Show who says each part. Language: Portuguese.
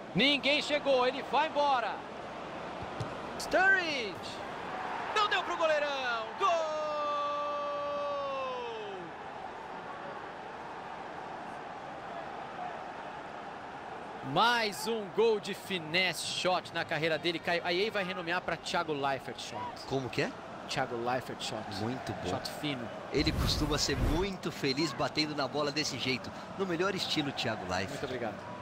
Speaker 1: Ninguém chegou, ele vai embora. Sturridge. Não deu pro goleirão. Gol! Mais um gol de finesse shot na carreira dele. Aí vai renomear para Thiago Leifert shot.
Speaker 2: Como que é?
Speaker 1: Thiago Leifert shot.
Speaker 2: Muito bom.
Speaker 1: Shot fino.
Speaker 2: Ele costuma ser muito feliz batendo na bola desse jeito. No melhor estilo Thiago Leifert.
Speaker 1: Muito obrigado.